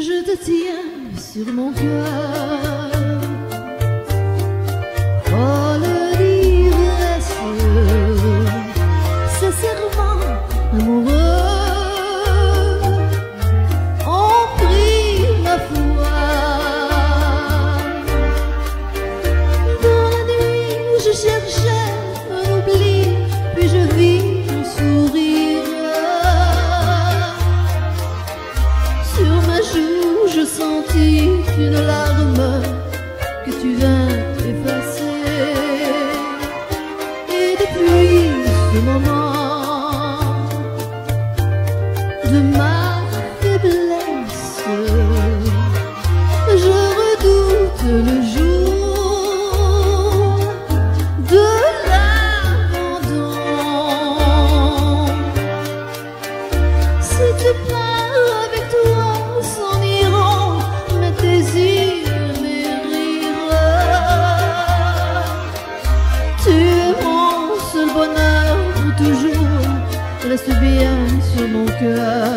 je te tiens sur mon cœur. Folle d'ivresse, ces serments amoureux ont pris ma foi. Dans la nuit, je cherchais un oubli, puis je vis ton sourire. Sur ma joue, je sentis une larme que tu viens effacer. Et depuis ce moment de ma faiblesse, je redoute le jour de l'abandon. Si tu pars avec toi, s'en iront mes désirs, mes rires. Tu es mon seul bonheur pour toujours, reste bien sur mon cœur.